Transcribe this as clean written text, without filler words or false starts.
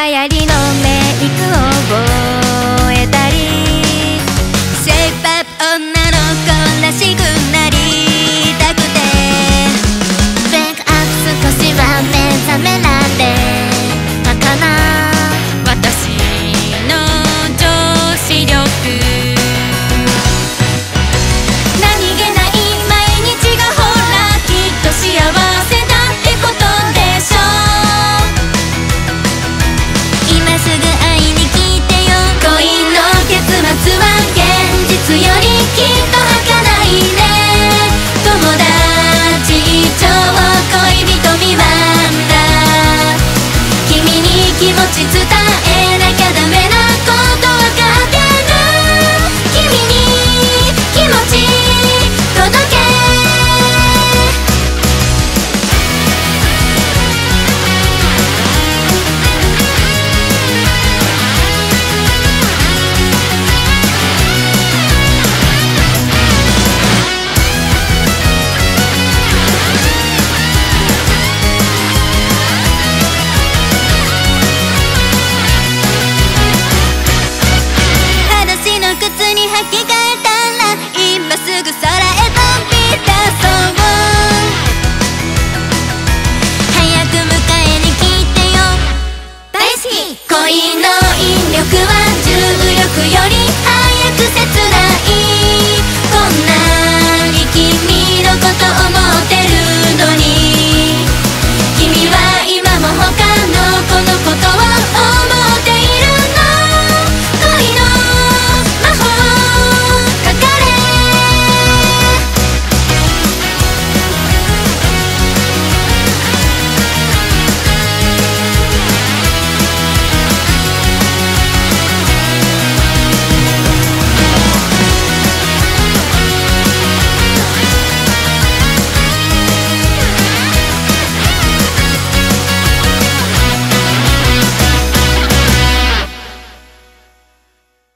流行りのメイクを覚えたり、シェイプアップ女の子らしくなりたくて、ウェイクアップ少しは目覚められたかな、私の女子力。何気ない毎日がほらきっと幸せだってことでしょう。今すぐ会いに来てよ、恋の結末は現実よりきっと儚いね。友達以上恋人未満だ、君に気持ち伝